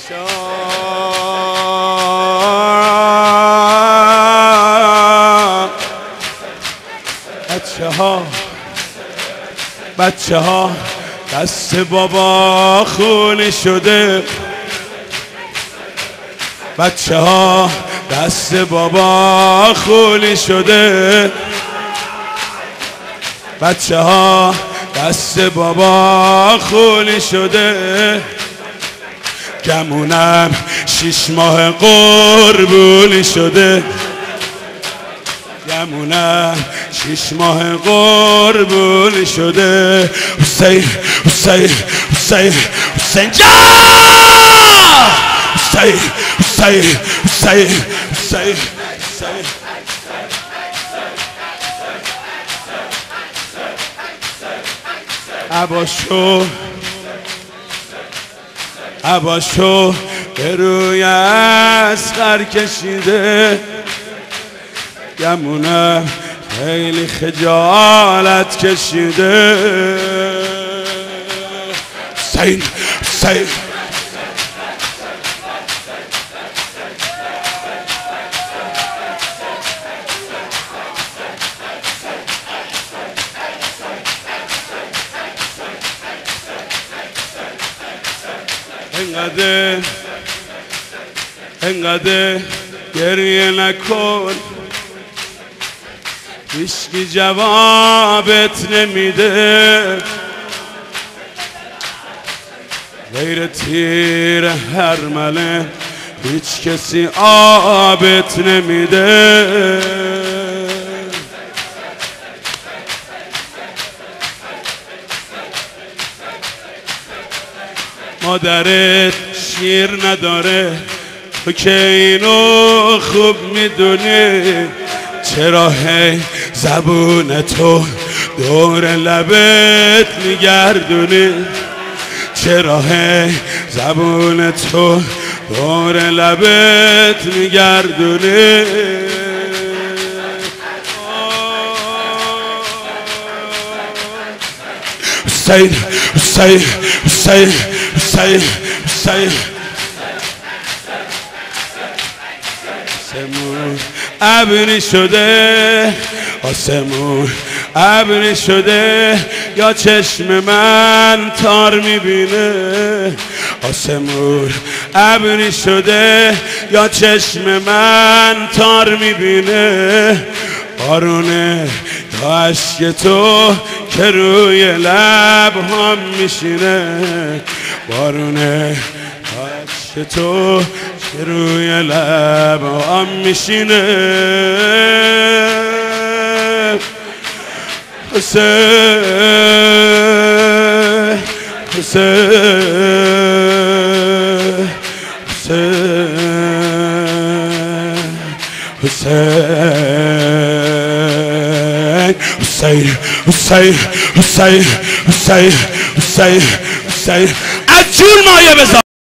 بچه ها دست بابا خونی شده، بچه ها دست بابا خونی شده، بچه ها دست بابا خونی شده، گمونم 6 ماه قربونی شده، گمونم 6 ماه قربونی شده. حسین حسین حسین حسین جان، حسین حسین حسین حسین حسین. عباشو به روی اصغر کشیده، گمونم خیلی خجالت کشیده. حسین حسین انقدر گریه نکن، هیچکی جوابت نمیده، غیر تیر هرمله هیچ کسی آبت نمیده. مادرت شیر نداره، تو که اینو خوب میدونی، چرا هی زبون تو دور لبت میگردونی، چرا هی زبون تو دور لبت میگردونی. حسین حسین حسین حسین حسین. آسمون ابری شده، آسمون ابری شده، یا چشم من تار میبینه، آسمون ابری شده، یا چشم من تار میبینه. بارونه یا عشق تو که روی لب هم میشینه، بارونه یا عشق تو که روی لب هم میشینه. حسین حسین حسین حسین حسین حسین حسین حسین حسین. از جون مایه بذار.